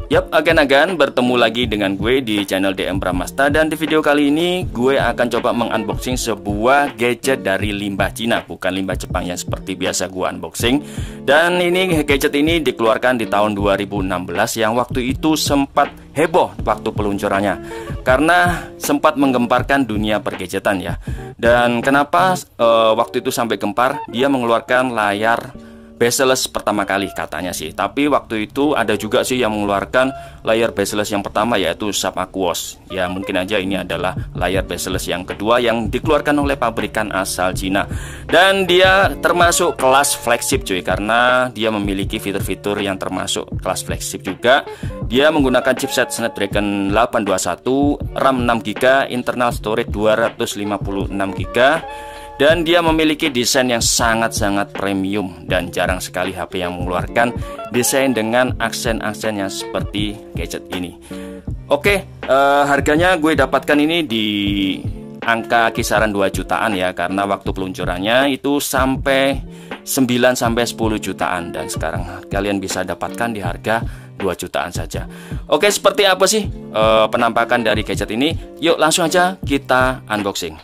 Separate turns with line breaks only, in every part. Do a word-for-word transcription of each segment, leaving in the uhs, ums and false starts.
Yap, agan-agan bertemu lagi dengan gue di channel D M Pramasta. Dan di video kali ini gue akan coba mengunboxing sebuah gadget dari limbah Cina, bukan limbah Jepang yang seperti biasa gue unboxing. Dan ini gadget ini dikeluarkan di tahun dua ribu enam belas, yang waktu itu sempat heboh waktu peluncurannya karena sempat menggemparkan dunia pergadgetan ya. Dan kenapa uh, waktu itu sampai gempar? Dia mengeluarkan layar bezel-less pertama kali katanya sih. Tapi waktu itu ada juga sih yang mengeluarkan layar bezel-less yang pertama, yaitu Sharp Aquos. Ya mungkin aja ini adalah layar bezel-less yang kedua yang dikeluarkan oleh pabrikan asal Cina. Dan dia termasuk kelas flagship cuy, karena dia memiliki fitur-fitur yang termasuk kelas flagship juga. Dia menggunakan chipset Snapdragon delapan dua satu, RAM enam giga, internal storage dua ratus lima puluh enam giga. Dan dia memiliki desain yang sangat-sangat premium, dan jarang sekali H P yang mengeluarkan desain dengan aksen-aksen yang seperti gadget ini. Oke, eh, harganya gue dapatkan ini di angka kisaran dua jutaan ya, karena waktu peluncurannya itu sampai sembilan sampai sepuluh jutaan, dan sekarang kalian bisa dapatkan di harga dua jutaan saja. Oke, seperti apa sih eh, penampakan dari gadget ini? Yuk langsung aja kita unboxing.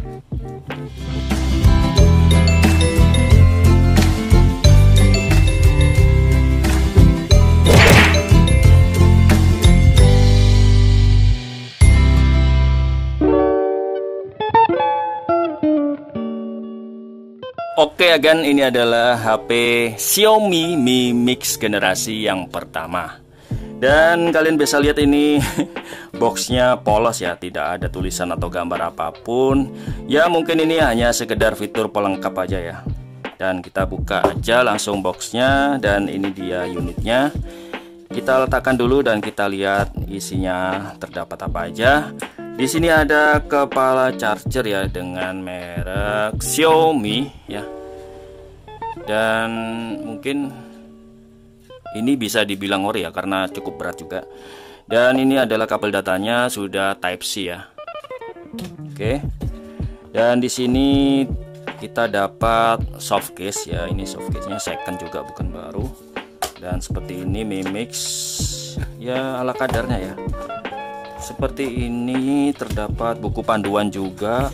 Oke agan, ini adalah H P Xiaomi Mi Mix generasi yang pertama. Dan kalian bisa lihat ini boxnya polos ya, tidak ada tulisan atau gambar apapun. Ya mungkin ini hanya sekedar fitur pelengkap aja ya. Dan kita buka aja langsung boxnya, dan ini dia unitnya. Kita letakkan dulu dan kita lihat isinya terdapat apa aja. Di sini ada kepala charger ya dengan merek Xiaomi ya. Dan mungkin ini bisa dibilang ori ya karena cukup berat juga. Dan ini adalah kabel datanya sudah Type C ya. Oke. Dan di sini kita dapat soft case ya. Ini soft case-nya second juga, bukan baru. Dan seperti ini Mi Mix ya, ala kadarnya ya. Seperti ini, terdapat buku panduan juga.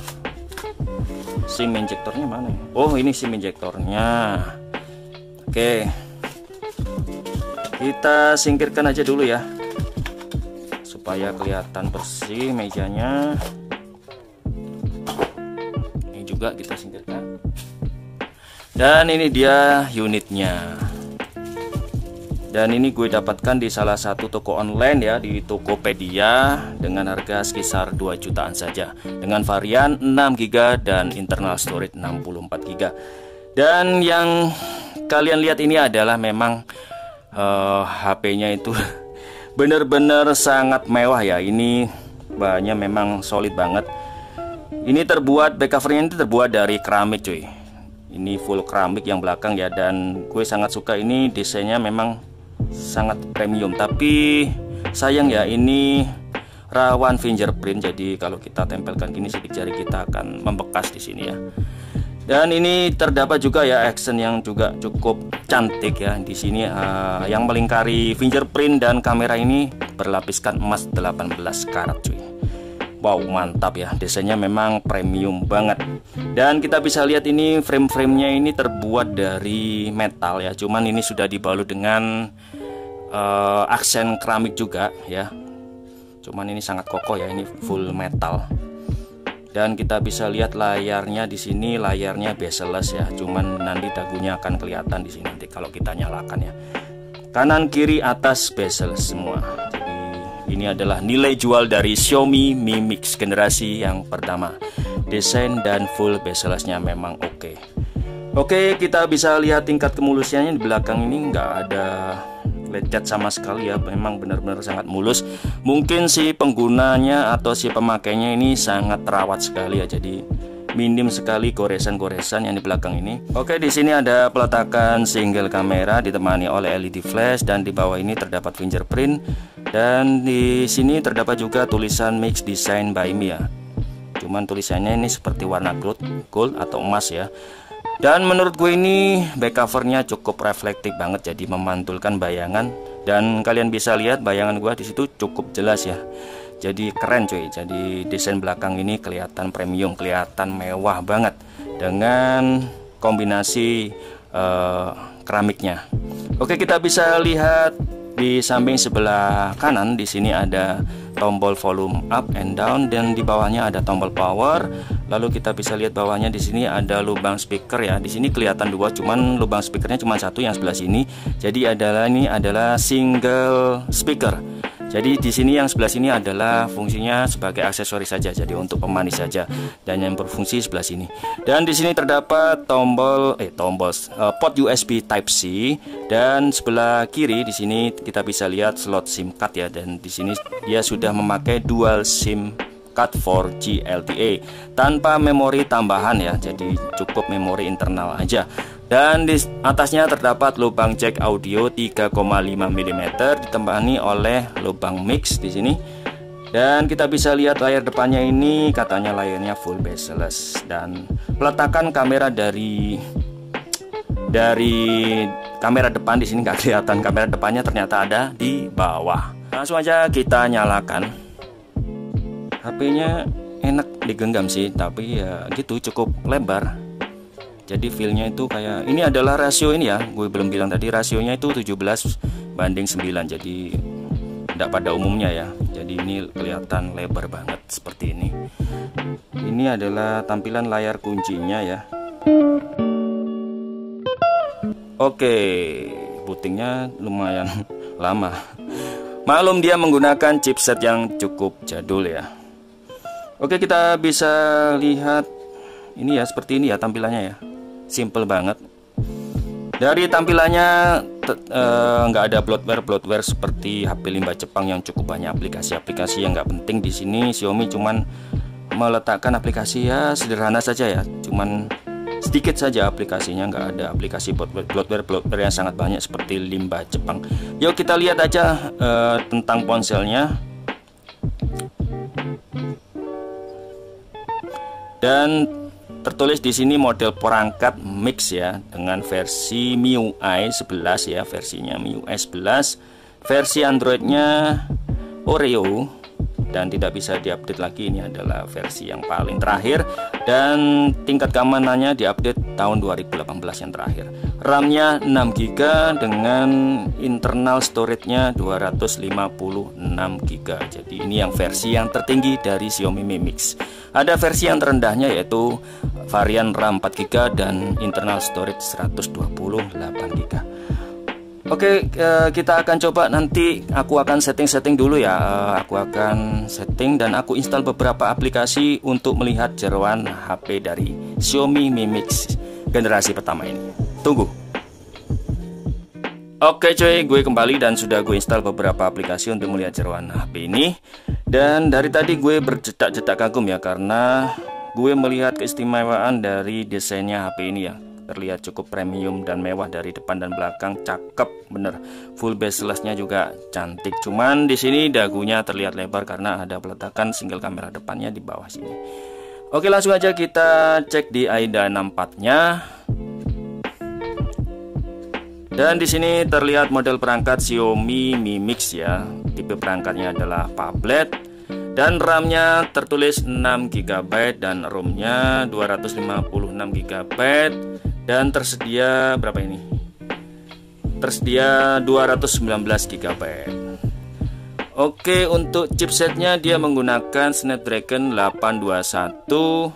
SIM injektornya mana? Oh, ini SIM injektornya. Oke, kita singkirkan aja dulu ya, supaya kelihatan bersih mejanya. Ini juga kita singkirkan. Dan ini dia unitnya. Dan ini gue dapatkan di salah satu toko online ya, di Tokopedia, dengan harga sekitar dua jutaan saja, dengan varian enam giga dan internal storage enam puluh empat giga. Dan yang kalian lihat ini adalah memang uh, H P-nya itu bener-bener sangat mewah ya. Ini bahannya memang solid banget. Ini terbuat, back covernya itu terbuat dari keramik cuy. Ini full keramik yang belakang ya, dan gue sangat suka ini, desainnya memang sangat premium. Tapi sayang ya, ini rawan fingerprint, jadi kalau kita tempelkan gini sidik jari kita akan membekas di sini ya. Dan ini terdapat juga ya accent yang juga cukup cantik ya di sini, uh, yang melingkari fingerprint, dan kamera ini berlapiskan emas delapan belas karat cuy. Wow, mantap ya, desainnya memang premium banget. Dan kita bisa lihat ini frame-framenya ini terbuat dari metal ya, cuman ini sudah dibalut dengan uh, aksen keramik juga ya. Cuman ini sangat kokoh ya, ini full metal. Dan kita bisa lihat layarnya di sini, layarnya bezel-less ya, cuman nanti dagunya akan kelihatan di sini nanti kalau kita nyalakan ya. Kanan kiri atas bezel semua. Ini adalah nilai jual dari Xiaomi Mi Mix generasi yang pertama. Desain dan full bezel-less-nya memang oke. Okay. Oke, okay, kita bisa lihat tingkat kemulusannya di belakang ini nggak ada lecet sama sekali ya. Memang benar-benar sangat mulus. Mungkin si penggunanya atau si pemakainya ini sangat terawat sekali ya. Jadi minim sekali goresan-goresan yang di belakang ini. Oke, di sini ada peletakan single kamera ditemani oleh L E D flash, dan di bawah ini terdapat fingerprint. Dan di sini terdapat juga tulisan Mix Design by Mi ya. Cuman tulisannya ini seperti warna gold, gold atau emas ya. Dan menurut gue ini back covernya cukup reflektif banget, jadi memantulkan bayangan Dan kalian bisa lihat bayangan gua di situ cukup jelas ya. Jadi keren cuy. Jadi desain belakang ini kelihatan premium, kelihatan mewah banget dengan kombinasi uh, keramiknya. Oke, kita bisa lihat di samping sebelah kanan di sini ada tombol volume up and down, dan di bawahnya ada tombol power. Lalu kita bisa lihat bawahnya di sini ada lubang speaker ya. Di sini kelihatan dua, cuman lubang speakernya cuma satu yang sebelah sini. Jadi adalah ini adalah single speaker. Jadi di sini yang sebelah sini adalah fungsinya sebagai aksesoris saja, jadi untuk pemanis saja, dan yang berfungsi sebelah sini. Dan di sini terdapat tombol eh tombol uh, port U S B Type C, dan sebelah kiri di sini kita bisa lihat slot SIM card ya, dan di sini dia sudah memakai dual SIM card empat G L T E tanpa memori tambahan ya, jadi cukup memori internal aja. Dan di atasnya terdapat lubang jack audio tiga koma lima milimeter ditemani oleh lubang mix di sini. Dan kita bisa lihat layar depannya ini katanya layarnya full bezel-less, dan peletakan kamera dari dari kamera depan di sini nggak kelihatan, kamera depannya ternyata ada di bawah. Langsung aja kita nyalakan. H P-nya enak digenggam sih, tapi ya gitu cukup lebar. Jadi feelnya itu kayak ini adalah rasio ini ya, gue belum bilang tadi rasionya itu tujuh belas banding sembilan, jadi tidak pada umumnya ya. Jadi ini kelihatan lebar banget seperti ini. Ini adalah tampilan layar kuncinya ya. Oke, bootingnya lumayan lama. Maklum dia menggunakan chipset yang cukup jadul ya. Oke, kita bisa lihat ini ya, seperti ini ya tampilannya ya. Simple banget. Dari tampilannya nggak uh, ada bloatware bloatware seperti H P limbah Jepang yang cukup banyak aplikasi-aplikasi yang nggak penting. Di sini Xiaomi cuman meletakkan aplikasi ya sederhana saja ya, cuman sedikit saja aplikasinya, nggak ada aplikasi bloatware bloatware bloatware yang sangat banyak seperti limbah Jepang. Yuk kita lihat aja uh, tentang ponselnya. Dan tertulis di sini model perangkat mix ya, dengan versi M I U I sebelas ya, versinya M I U I sebelas, versi Androidnya Oreo, dan tidak bisa diupdate lagi. Ini adalah versi yang paling terakhir, dan tingkat keamanannya diupdate tahun dua ribu delapan belas yang terakhir. RAM-nya enam giga dengan internal storage-nya dua ratus lima puluh enam giga. Jadi ini yang versi yang tertinggi dari Xiaomi Mi Mix. Ada versi yang terendahnya yaitu varian RAM empat giga dan internal storage seratus dua puluh delapan giga. Oke, kita akan coba nanti. Aku akan setting-setting dulu ya. Aku akan setting dan aku install beberapa aplikasi untuk melihat jeroan H P dari Xiaomi Mi Mix generasi pertama ini. Tunggu. Oke cuy, gue kembali dan sudah gue install beberapa aplikasi untuk melihat jeroan H P ini. Dan dari tadi gue bercetak-cetak kagum ya, karena gue melihat keistimewaan dari desainnya H P ini ya. Terlihat cukup premium dan mewah dari depan dan belakang, cakep bener. Full bezel-lessnya juga cantik. Cuman di sini dagunya terlihat lebar karena ada peletakan single kamera depannya di bawah sini. Oke, langsung aja kita cek di AIDA enam puluh empat-nya. Dan di sini terlihat model perangkat Xiaomi Mi Mix ya. Tipe perangkatnya adalah phablet. Dan RAM-nya tertulis enam giga byte dan ROM-nya dua ratus lima puluh enam giga byte, dan tersedia berapa ini? Tersedia dua ratus sembilan belas giga byte. Oke, untuk chipsetnya dia menggunakan Snapdragon delapan dua satu.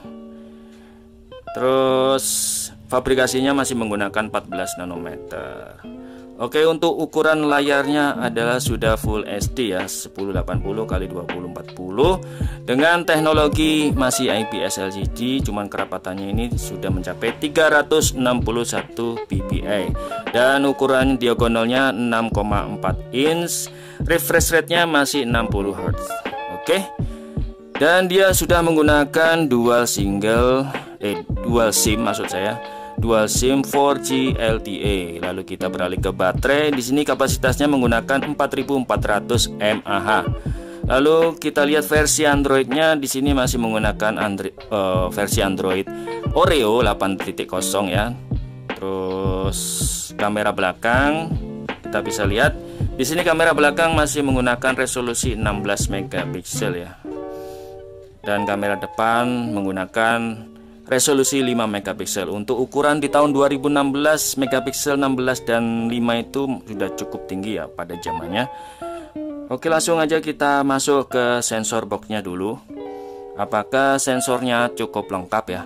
Terus fabrikasinya masih menggunakan empat belas nanometer. Oke, untuk ukuran layarnya adalah sudah Full H D ya, sepuluh delapan puluh kali dua puluh empat puluh dengan teknologi masih I P S L C D, cuman kerapatannya ini sudah mencapai tiga ratus enam puluh satu p p i dan ukuran diagonalnya enam koma empat inch, refresh rate-nya masih enam puluh hertz. Oke. Dan dia sudah menggunakan dual single eh dual SIM maksud saya. Dual SIM empat G L T E. Lalu kita beralih ke baterai. Di sini kapasitasnya menggunakan empat ribu empat ratus mAh. Lalu kita lihat versi Androidnya. Di sini masih menggunakan Android, uh, versi Android Oreo delapan titik nol ya. Terus kamera belakang kita bisa lihat di sini kamera belakang masih menggunakan resolusi enam belas megapiksel ya. Dan kamera depan menggunakan resolusi lima megapiksel. Untuk ukuran di tahun dua ribu enam belas, megapiksel enam belas dan lima itu sudah cukup tinggi ya pada zamannya. Oke, langsung aja kita masuk ke sensor boxnya dulu. Apakah sensornya cukup lengkap ya?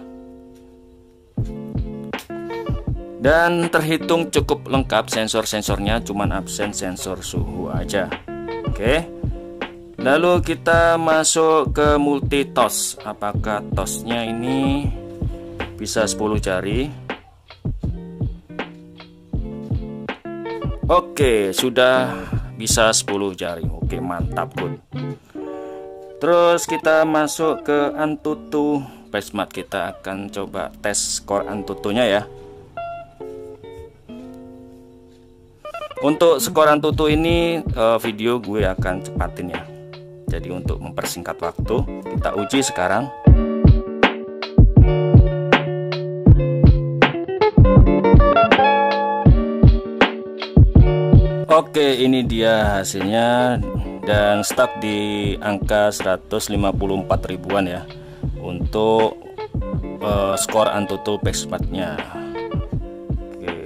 Dan terhitung cukup lengkap sensor-sensornya, cuman absen sensor suhu aja. Oke. Lalu kita masuk ke multi tos. Apakah tosnya ini bisa sepuluh jari? Oke, sudah bisa sepuluh jari. Oke, mantap, good. Terus kita masuk ke Antutu PaceMat. Kita akan coba tes skor Antutunya ya. Untuk skor Antutu ini video gue akan cepatin ya. Jadi untuk mempersingkat waktu, kita uji sekarang. Oke, ini dia hasilnya dan stuck di angka seratus lima puluh empat ribuan ya untuk uh, skor Antutu PaceMat-nya. Oke.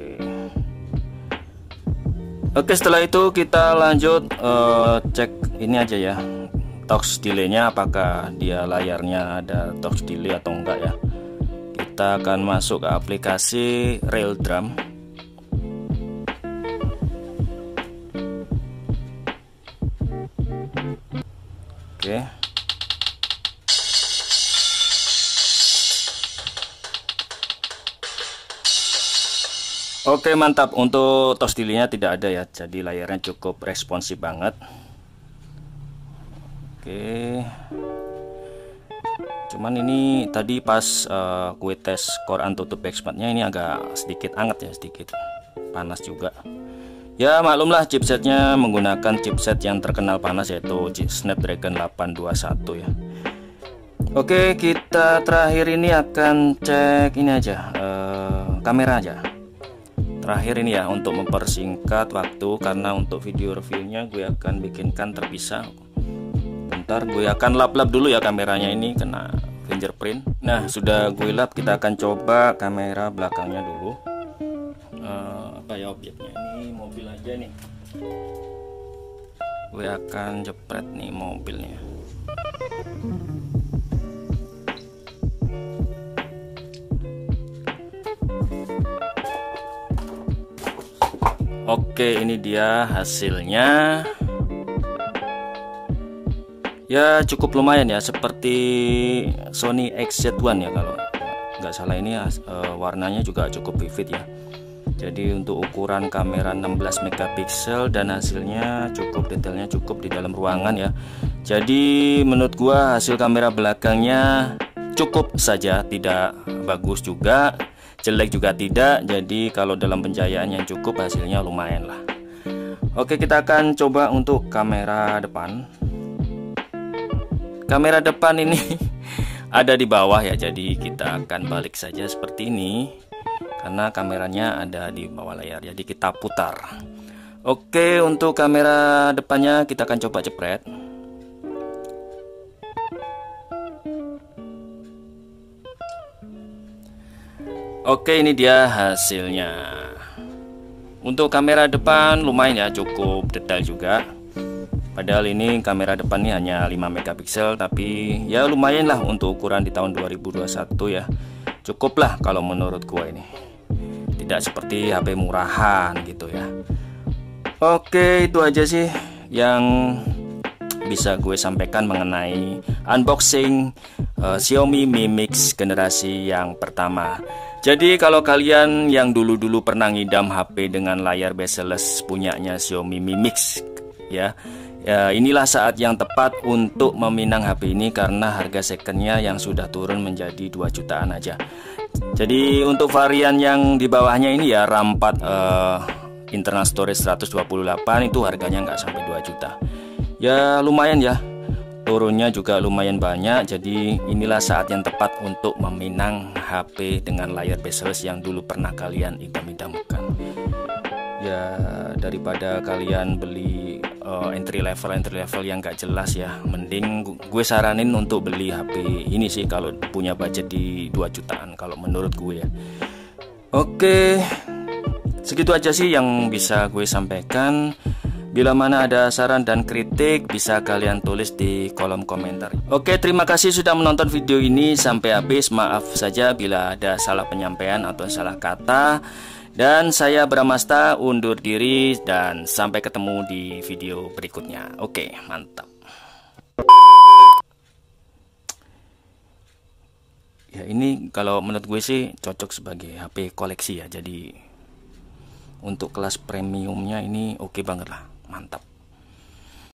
Oke, setelah itu kita lanjut uh, cek ini aja ya. Touch delay-nya, apakah dia layarnya ada touch delay atau enggak ya. Kita akan masuk ke aplikasi RealDrum. Oke. Oke, mantap. Untuk touch delay-nya tidak ada ya. Jadi layarnya cukup responsif banget. Oke, cuman ini tadi pas uh, gue tes skor Antutu PaceMat-nya ini agak sedikit anget ya, sedikit panas juga. Ya maklumlah, chipsetnya menggunakan chipset yang terkenal panas yaitu Snapdragon delapan dua satu ya. Oke, kita terakhir ini akan cek ini aja, uh, kamera aja. Terakhir ini ya untuk mempersingkat waktu, karena untuk video reviewnya gue akan bikinkan terpisah. Bentar, gue akan lap-lap dulu ya kameranya, ini kena fingerprint. Nah, sudah gue lap, kita akan coba kamera belakangnya dulu. Uh, apa ya objeknya, ini mobil aja nih. Gue akan jepret nih mobilnya. Oke, ini dia hasilnya. Ya cukup lumayan ya, seperti Sony X Z one ya kalau nggak salah. Ini uh, warnanya juga cukup vivid ya. Jadi untuk ukuran kamera enam belas megapiksel dan hasilnya cukup detailnya, cukup di dalam ruangan ya. Jadi menurut gua hasil kamera belakangnya cukup saja, tidak bagus juga, jelek juga tidak. Jadi kalau dalam pencahayaan yang cukup, hasilnya lumayan lah. Oke, kita akan coba untuk kamera depan. Kamera depan ini ada di bawah ya, jadi kita akan balik saja seperti ini karena kameranya ada di bawah layar, jadi kita putar. Oke, untuk kamera depannya kita akan coba jepret. Oke, ini dia hasilnya. Untuk kamera depan lumayan ya, cukup detail juga. Padahal ini kamera depan ini hanya lima megapiksel, tapi ya lumayan lah untuk ukuran di tahun dua ribu dua puluh satu ya. Cukup lah kalau menurut gua ini. Tidak seperti H P murahan gitu ya. Oke, itu aja sih yang bisa gue sampaikan mengenai unboxing uh, Xiaomi Mi Mix generasi yang pertama. Jadi kalau kalian yang dulu-dulu pernah ngidam H P dengan layar bezel-less punyanya Xiaomi Mi Mix ya, ya inilah saat yang tepat untuk meminang H P ini karena harga secondnya yang sudah turun menjadi dua jutaan aja. Jadi untuk varian yang di bawahnya ini ya RAM empat uh, internal storage seratus dua puluh delapan itu harganya nggak sampai dua juta. Ya lumayan ya, turunnya juga lumayan banyak. Jadi inilah saat yang tepat untuk meminang H P dengan layar bezel-less yang dulu pernah kalian idam-idamkan. Ya daripada kalian beli uh, entry level entry level yang gak jelas ya, mending gue saranin untuk beli H P ini sih kalau punya budget di dua jutaan kalau menurut gue ya. Oke, segitu aja sih yang bisa gue sampaikan. Bila mana ada saran dan kritik bisa kalian tulis di kolom komentar. Oke, terima kasih sudah menonton video ini sampai habis. Maaf saja bila ada salah penyampaian atau salah kata. Dan saya Bramasta undur diri dan sampai ketemu di video berikutnya. Oke, mantap. Ya ini kalau menurut gue sih cocok sebagai H P koleksi ya. Jadi untuk kelas premiumnya ini oke banget lah, mantap.